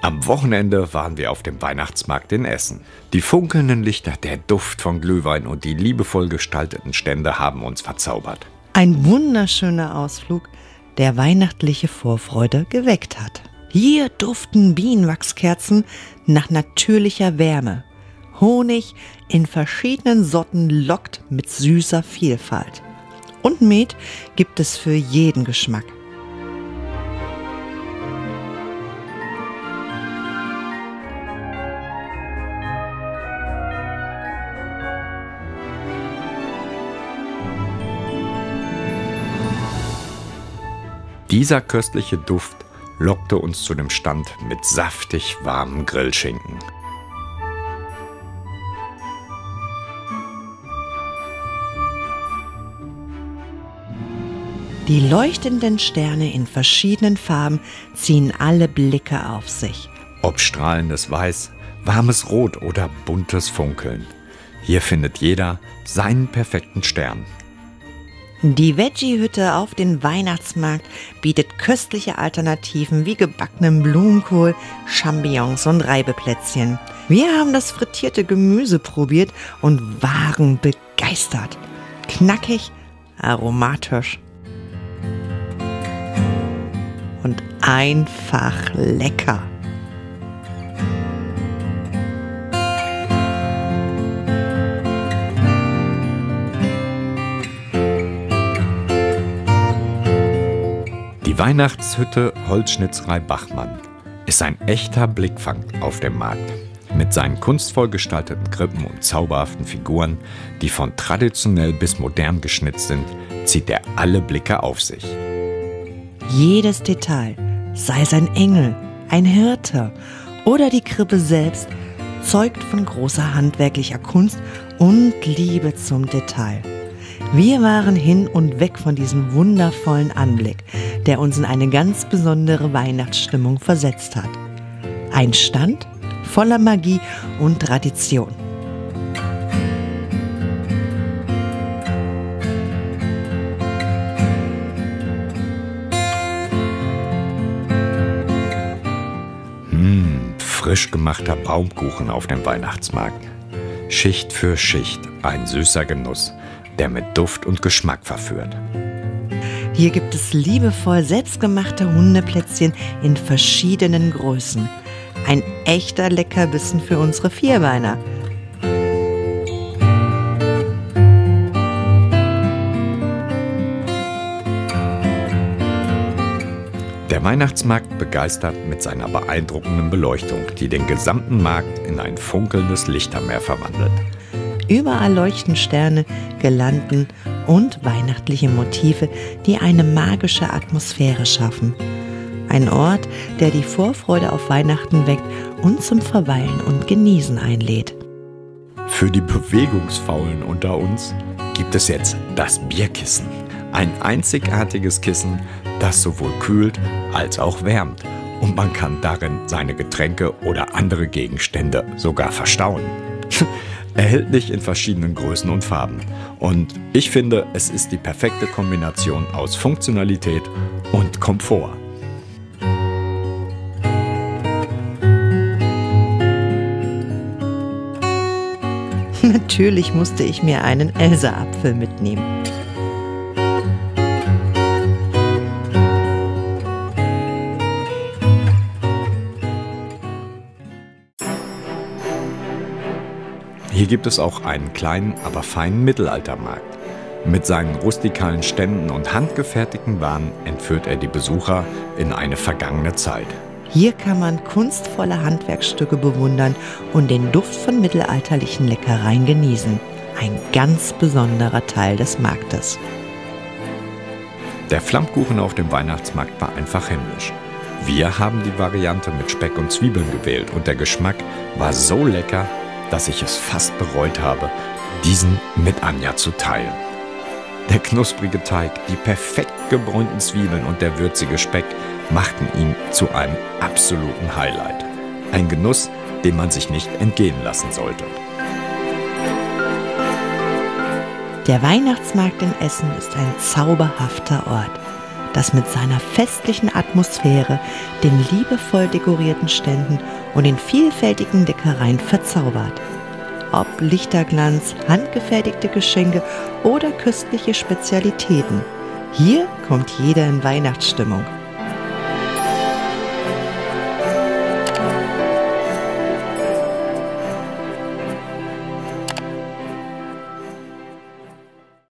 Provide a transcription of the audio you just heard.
Am Wochenende waren wir auf dem Weihnachtsmarkt in Essen. Die funkelnden Lichter, der Duft von Glühwein und die liebevoll gestalteten Stände haben uns verzaubert. Ein wunderschöner Ausflug, der weihnachtliche Vorfreude geweckt hat. Hier duften Bienenwachskerzen nach natürlicher Wärme. Honig in verschiedenen Sorten lockt mit süßer Vielfalt. Und Met gibt es für jeden Geschmack. Dieser köstliche Duft lockte uns zu dem Stand mit saftig warmem Grillschinken. Die leuchtenden Sterne in verschiedenen Farben ziehen alle Blicke auf sich. Ob strahlendes Weiß, warmes Rot oder buntes Funkeln. Hier findet jeder seinen perfekten Stern. Die Veggie-Hütte auf dem Weihnachtsmarkt bietet köstliche Alternativen wie gebackenen Blumenkohl, Champignons und Reibeplätzchen. Wir haben das frittierte Gemüse probiert und waren begeistert. Knackig, aromatisch und einfach lecker. Die Weihnachtshütte Holzschnitzerei Bachmann ist ein echter Blickfang auf dem Markt. Mit seinen kunstvoll gestalteten Krippen und zauberhaften Figuren, die von traditionell bis modern geschnitzt sind, zieht er alle Blicke auf sich. Jedes Detail, sei es ein Engel, ein Hirte oder die Krippe selbst, zeugt von großer handwerklicher Kunst und Liebe zum Detail. Wir waren hin und weg von diesem wundervollen Anblick, der uns in eine ganz besondere Weihnachtsstimmung versetzt hat. Ein Stand voller Magie und Tradition. Frisch gemachter Baumkuchen auf dem Weihnachtsmarkt. Schicht für Schicht ein süßer Genuss, der mit Duft und Geschmack verführt. Hier gibt es liebevoll selbstgemachte Hundeplätzchen in verschiedenen Größen. Ein echter Leckerbissen für unsere Vierbeiner. Der Weihnachtsmarkt begeistert mit seiner beeindruckenden Beleuchtung, die den gesamten Markt in ein funkelndes Lichtermeer verwandelt. Überall leuchten Sterne, Girlanden und weihnachtliche Motive, die eine magische Atmosphäre schaffen. Ein Ort, der die Vorfreude auf Weihnachten weckt und zum Verweilen und Genießen einlädt. Für die Bewegungsfaulen unter uns gibt es jetzt das Bierkissen. Ein einzigartiges Kissen, das sowohl kühlt als auch wärmt. Und man kann darin seine Getränke oder andere Gegenstände sogar verstauen. Erhältlich in verschiedenen Größen und Farben. Und ich finde, es ist die perfekte Kombination aus Funktionalität und Komfort. Natürlich musste ich mir einen Elsa-Apfel mitnehmen. Hier gibt es auch einen kleinen, aber feinen Mittelaltermarkt. Mit seinen rustikalen Ständen und handgefertigten Waren entführt er die Besucher in eine vergangene Zeit. Hier kann man kunstvolle Handwerksstücke bewundern und den Duft von mittelalterlichen Leckereien genießen. Ein ganz besonderer Teil des Marktes. Der Flammkuchen auf dem Weihnachtsmarkt war einfach himmlisch. Wir haben die Variante mit Speck und Zwiebeln gewählt und der Geschmack war so lecker, dass ich es fast bereut habe, diesen mit Anja zu teilen. Der knusprige Teig, die perfekt gebräunten Zwiebeln und der würzige Speck machten ihn zu einem absoluten Highlight. Ein Genuss, den man sich nicht entgehen lassen sollte. Der Weihnachtsmarkt in Essen ist ein zauberhafter Ort. das mit seiner festlichen Atmosphäre, den liebevoll dekorierten Ständen und den vielfältigen Leckereien verzaubert. Ob Lichterglanz, handgefertigte Geschenke oder köstliche Spezialitäten. Hier kommt jeder in Weihnachtsstimmung.